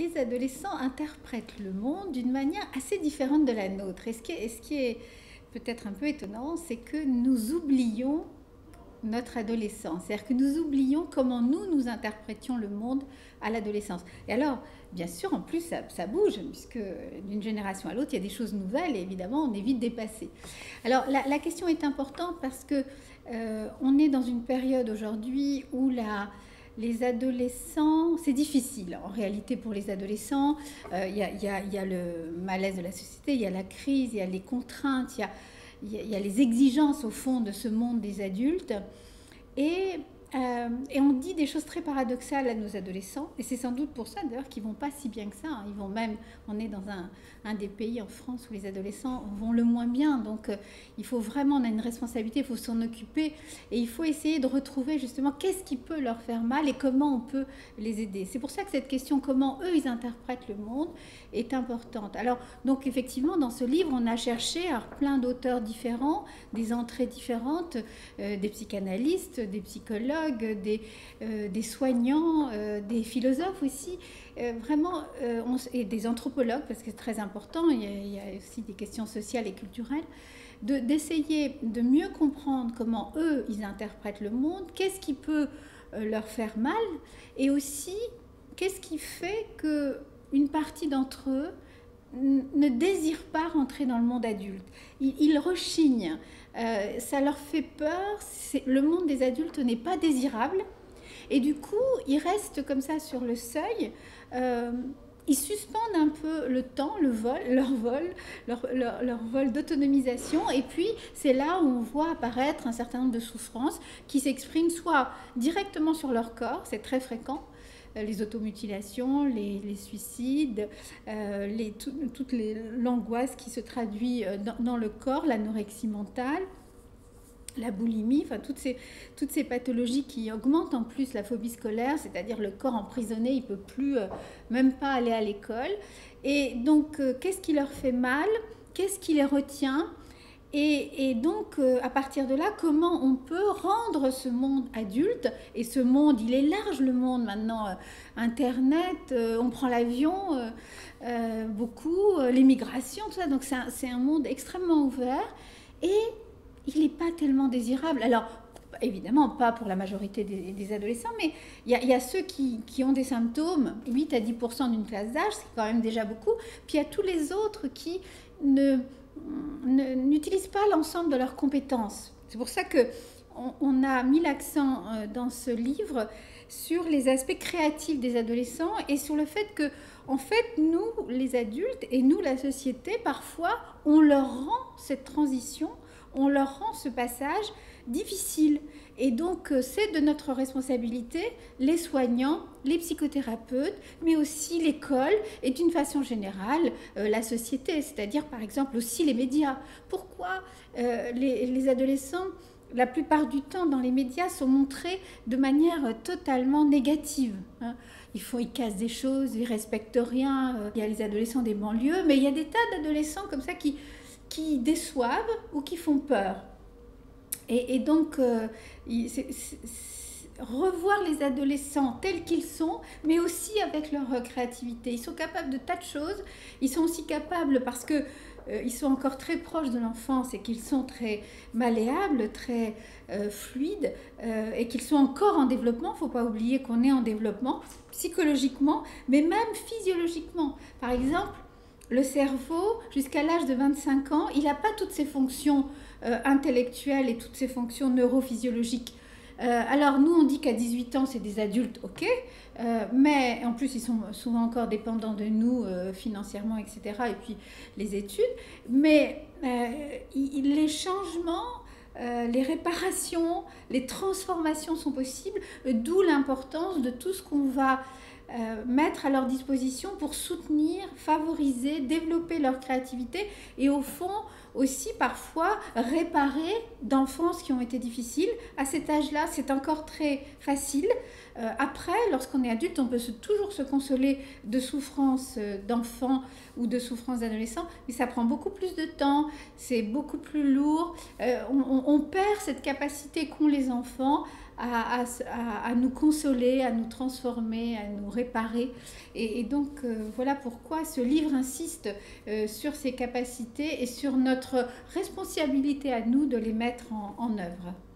les adolescents interprètent le monde d'une manière assez différente de la nôtre. Et ce qui est peut-être un peu étonnant, c'est que nous oublions notre adolescence. C'est-à-dire que nous oublions comment nous interprétions le monde à l'adolescence. Et alors, bien sûr, en plus, ça bouge, puisque d'une génération à l'autre, il y a des choses nouvelles et évidemment, on est vite dépassé. Alors, la question est importante parce que on est dans une période aujourd'hui où les adolescents, c'est difficile en réalité pour les adolescents. Il y a le malaise de la société, il y a la crise, il y a les contraintes, il y a les exigences au fond de ce monde des adultes. Et on dit des choses très paradoxales à nos adolescents. Et c'est sans doute pour ça d'ailleurs qu'ils ne vont pas si bien que ça. Ils vont même, on est dans un des pays en France où les adolescents vont le moins bien. Donc il faut vraiment, on a une responsabilité, il faut s'en occuper. Et il faut essayer de retrouver justement qu'est-ce qui peut leur faire mal et comment on peut les aider. C'est pour ça que cette question, comment eux ils interprètent le monde, est importante. Alors donc effectivement dans ce livre on a cherché alors, plein d'auteurs différents, des entrées différentes, des psychanalystes, des psychologues, des soignants, des philosophes aussi, et des anthropologues parce que c'est très important, il y a aussi des questions sociales et culturelles, d'essayer de mieux comprendre comment eux ils interprètent le monde, qu'est-ce qui peut leur faire mal et aussi qu'est-ce qui fait que une partie d'entre eux ne désirent pas rentrer dans le monde adulte. Ils rechignent. Ça leur fait peur. Le monde des adultes n'est pas désirable. Et du coup, ils restent comme ça sur le seuil. Ils suspendent un peu le temps, leur vol d'autonomisation. Et puis, c'est là où on voit apparaître un certain nombre de souffrances qui s'expriment soit directement sur leur corps, c'est très fréquent, les automutilations, les suicides, toute l'angoisse qui se traduit dans le corps, l'anorexie mentale, la boulimie, enfin toutes ces pathologies qui augmentent en plus la phobie scolaire, c'est-à-dire le corps emprisonné, il ne peut plus même pas aller à l'école. Et donc, qu'est-ce qui leur fait mal? Qu'est-ce qui les retient? Et donc, à partir de là, comment on peut rendre ce monde adulte? Et ce monde, il est large, le monde maintenant. Internet, on prend l'avion, beaucoup, l'immigration, tout ça. Donc, c'est un monde extrêmement ouvert. Et il n'est pas tellement désirable. Alors, évidemment, pas pour la majorité des adolescents, mais il y a ceux qui ont des symptômes, 8 à 10% d'une classe d'âge, c'est quand même déjà beaucoup. Puis il y a tous les autres qui n'utilisent pas l'ensemble de leurs compétences. C'est pour ça qu'on a mis l'accent dans ce livre sur les aspects créatifs des adolescents et sur le fait que, en fait, nous, les adultes, et nous, la société, parfois, on leur rend cette transition, on leur rend ce passage difficile. Et donc, c'est de notre responsabilité, les soignants, les psychothérapeutes, mais aussi l'école et d'une façon générale, la société, c'est-à-dire par exemple aussi les médias. Pourquoi les adolescents, la plupart du temps dans les médias, sont montrés de manière totalement négative, hein. Ils cassent des choses, ils ne respectent rien. Il y a les adolescents des banlieues, mais il y a des tas d'adolescents comme ça qui déçoivent ou qui font peur. Et donc, revoir les adolescents tels qu'ils sont, mais aussi avec leur créativité. Ils sont capables de tas de choses. Ils sont aussi capables, parce que ils sont encore très proches de l'enfance et qu'ils sont très malléables, très fluides, et qu'ils sont encore en développement. Il ne faut pas oublier qu'on est en développement psychologiquement, mais même physiologiquement. Par exemple, le cerveau, jusqu'à l'âge de 25 ans, il n'a pas toutes ses fonctions intellectuelles et toutes ses fonctions neurophysiologiques. Alors nous, on dit qu'à 18 ans, c'est des adultes, ok, mais en plus, ils sont souvent encore dépendants de nous financièrement, etc., et puis les études. Mais les changements, les réparations, les transformations sont possibles, d'où l'importance de tout ce qu'on va mettre à leur disposition pour soutenir, favoriser, développer leur créativité et au fond aussi parfois réparer d'enfances qui ont été difficiles. À cet âge-là, c'est encore très facile. Après, lorsqu'on est adulte, on peut toujours se consoler de souffrances d'enfants ou de souffrances d'adolescents, mais ça prend beaucoup plus de temps, c'est beaucoup plus lourd. On perd cette capacité qu'ont les enfants à nous consoler, à nous transformer, à nous réparer. Et donc, voilà pourquoi ce livre insiste sur ces capacités et sur notre responsabilité à nous de les mettre en œuvre.